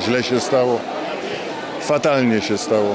źle się stało, fatalnie się stało.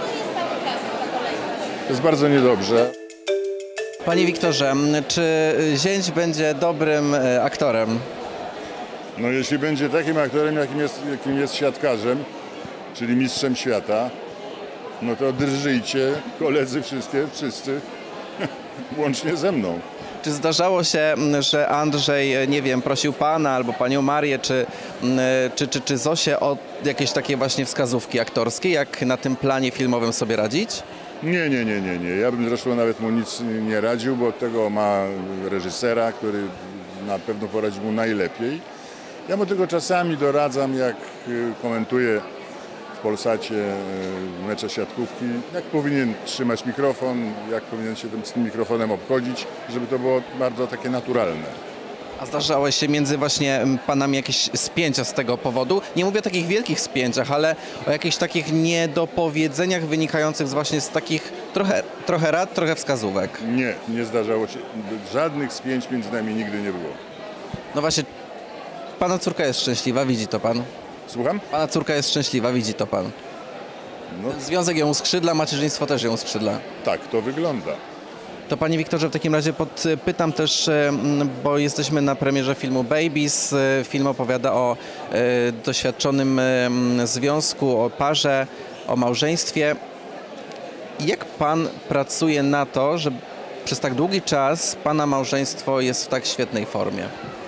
To jest bardzo niedobrze. Panie Wiktorze, czy zięć będzie dobrym aktorem? No jeśli będzie takim aktorem, jakim jest siatkarzem, czyli mistrzem świata, no to drżyjcie, koledzy wszyscy, łącznie ze mną. Czy zdarzało się, że Andrzej, nie wiem, prosił pana albo panią Marię, czy Zosię o jakieś takie właśnie wskazówki aktorskie, jak na tym planie filmowym sobie radzić? Nie. Ja bym zresztą nawet mu nic nie radził, bo od tego ma reżysera, który na pewno poradzi mu najlepiej. Ja mu tylko czasami doradzam, jak komentuję w Polsacie mecze siatkówki, jak powinien trzymać mikrofon, jak powinien się z tym mikrofonem obchodzić, żeby to było bardzo takie naturalne. A zdarzały się między właśnie panami jakieś spięcia z tego powodu? Nie mówię o takich wielkich spięciach, ale o jakichś takich niedopowiedzeniach wynikających właśnie z takich trochę rad, trochę wskazówek. Nie zdarzało się. Żadnych spięć między nami nigdy nie było. No właśnie, pana córka jest szczęśliwa, widzi to pan? Słucham? Pana córka jest szczęśliwa, widzi to pan? No Związek ją uskrzydla, macierzyństwo też ją uskrzydla. tak to wygląda. To panie Wiktorze, w takim razie podpytam też, bo jesteśmy na premierze filmu Babies. Film opowiada o doświadczonym związku, o parze, o małżeństwie. Jak pan pracuje na to, że przez tak długi czas pana małżeństwo jest w tak świetnej formie?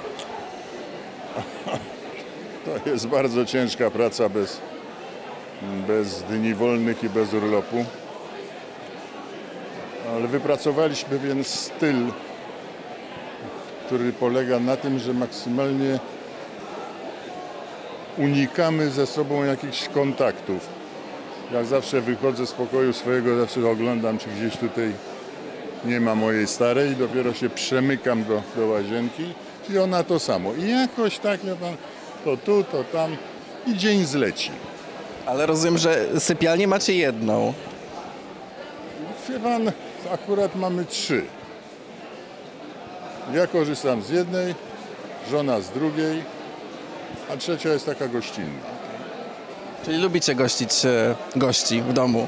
To jest bardzo ciężka praca bez dni wolnych i bez urlopu. Ale wypracowaliśmy pewien styl, który polega na tym, że maksymalnie unikamy ze sobą jakichś kontaktów. Jak zawsze wychodzę z pokoju swojego, zawsze oglądam, czy gdzieś tutaj nie ma mojej starej i dopiero się przemykam do łazienki i ona to samo. I jakoś tak, wie pan, to tu, to tam i dzień zleci. Ale rozumiem, że sypialnię macie jedną. Wie pan, akurat mamy 3. Ja korzystam z jednej, żona z drugiej, a trzecia jest taka gościnna. Czyli lubicie gościć gości w domu?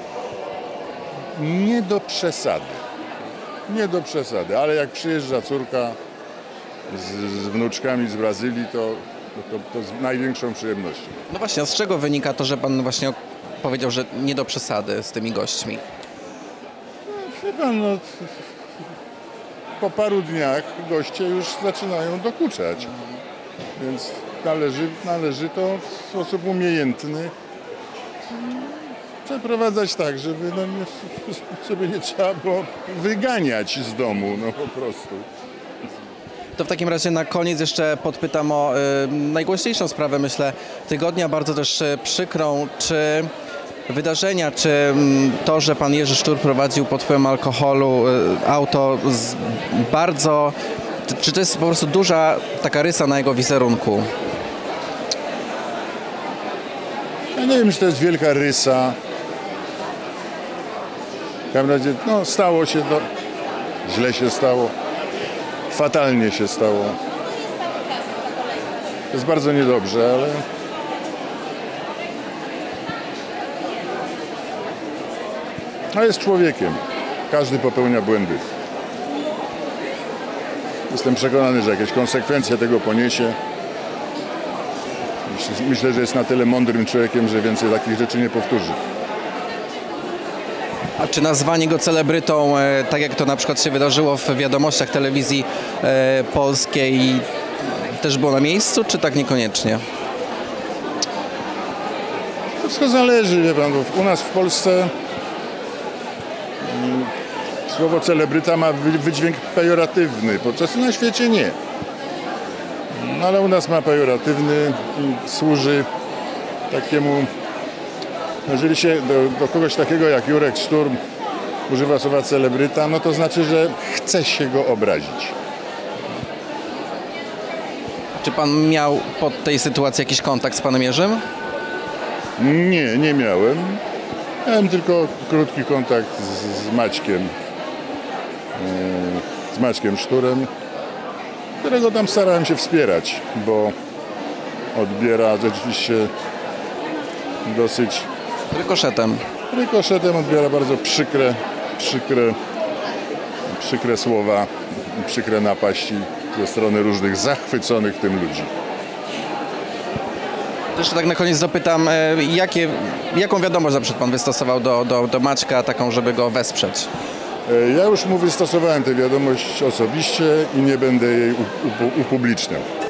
Nie do przesady. Nie do przesady, ale jak przyjeżdża córka z wnuczkami z Brazylii, to z największą przyjemnością. No właśnie, a z czego wynika to, że pan właśnie powiedział, że nie do przesady z tymi gośćmi? Wie pan, no, po paru dniach goście już zaczynają dokuczać, więc należy to w sposób umiejętny przeprowadzać tak, żeby nie trzeba było wyganiać z domu, no po prostu. To w takim razie na koniec jeszcze podpytam o najgłośniejszą sprawę, myślę, tygodnia, bardzo też przykrą. Czy wydarzenia, czy to, że pan Jerzy Sztur prowadził pod wpływem alkoholu auto czy to jest po prostu duża taka rysa na jego wizerunku? Ja nie wiem, czy to jest wielka rysa. W każdym razie, no, stało się to, źle się stało, fatalnie się stało. To jest bardzo niedobrze, ale jest człowiekiem. Każdy popełnia błędy. Jestem przekonany, że jakieś konsekwencje tego poniesie. Myślę, że jest na tyle mądrym człowiekiem, że więcej takich rzeczy nie powtórzy. A czy nazwanie go celebrytą, tak jak to na przykład się wydarzyło w wiadomościach telewizji polskiej, też było na miejscu, czy tak niekoniecznie? To wszystko zależy, wie pan, bo u nas w Polsce słowo celebryta ma wydźwięk pejoratywny, podczas na świecie nie. No, ale u nas ma pejoratywny i służy takiemu, jeżeli się do kogoś takiego jak Jurek Szturm używa słowa celebryta, no to znaczy, że chce się go obrazić. Czy pan miał po tej sytuacji jakiś kontakt z panem Jerzym? Nie miałem. Miałem tylko krótki kontakt z Maćkiem Szturem, którego tam starałem się wspierać, bo odbiera rzeczywiście dosyć Rykoszetem odbiera bardzo przykre słowa, przykre napaści ze strony różnych zachwyconych tym ludzi. Jeszcze tak na koniec dopytam, jaką wiadomość na przykład pan wystosował do Maćka, taką, żeby go wesprzeć? Ja już mu wystosowałem tę wiadomość osobiście i nie będę jej upubliczniał.